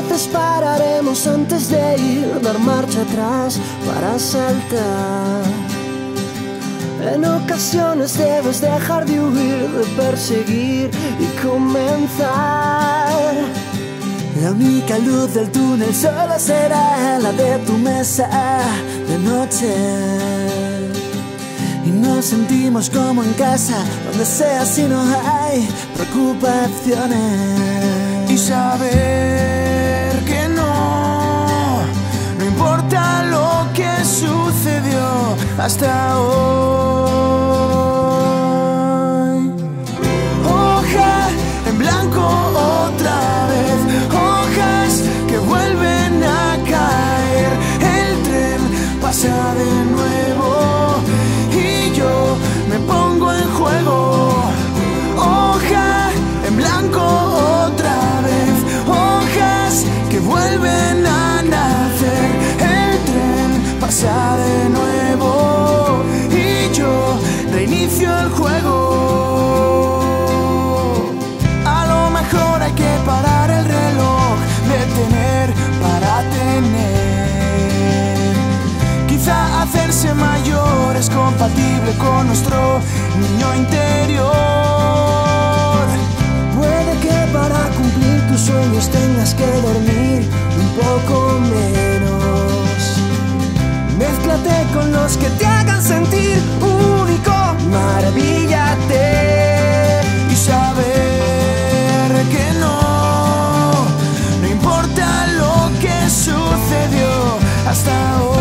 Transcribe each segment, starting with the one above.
veces pararemos antes de ir, dar marcha atrás para saltar. En ocasiones debes dejar de huir, de perseguir y comenzar. La única luz del túnel solo será la de tu mesa de noche. Y nos sentimos como en casa, donde sea si no hay preocupaciones. Y saber que no importa lo que sucedió hasta hoy. Hoja en blanco otra vez, hojas que vuelven a caer. El tren pasa de nuevo y yo me pongo en juego. Hoja en blanco otra vez, hojas que vuelven a nacer. El tren pasa de nuevo y yo reinicio el juego. A lo mejor hay que parar el reloj, detener para tener. Quizá hacerse mayor es compatible con nuestro niño interior. Puede que para cumplir tus sueños tengas que dormir un poco menos. Mézclate con los que te hagan sentir único, maravíllate. Y saber que no importa lo que sucedió hasta hoy.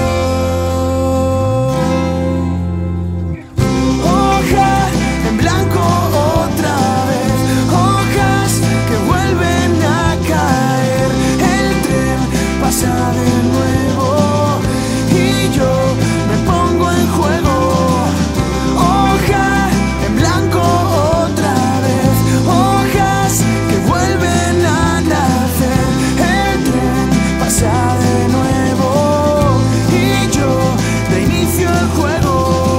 Hoja en blanco otra vez, hojas que vuelven a caer. El tren pasa de nuevo y yo me pongo en juego. Hoja en blanco otra vez, hojas que vuelven a nacer. El tren pasa de nuevo y yo reinicio el juego.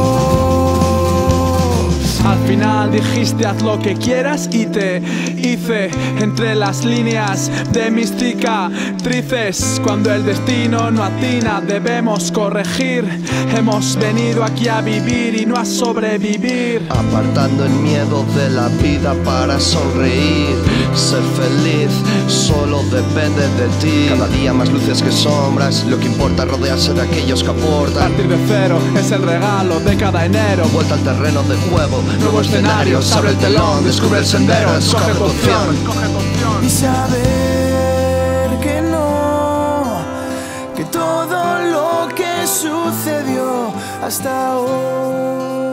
Al final dijiste haz lo que quieras y te hice entre las líneas de mis cicatrices. Cuando el destino no atina debemos corregir. Hemos venido aquí a vivir y no a sobrevivir. Apartando el miedo de la vida para sonreír. Ser feliz solo depende de ti. Cada día más luces que sombras, lo que importa es rodearse de aquellos que aportan. Partir de cero es el regalo de cada enero. Vuelta al terreno de juego, nuevo escenario, abre el telón, descubre el sendero, escoge tu opción. Y saber que no, que todo lo que sucedió hasta hoy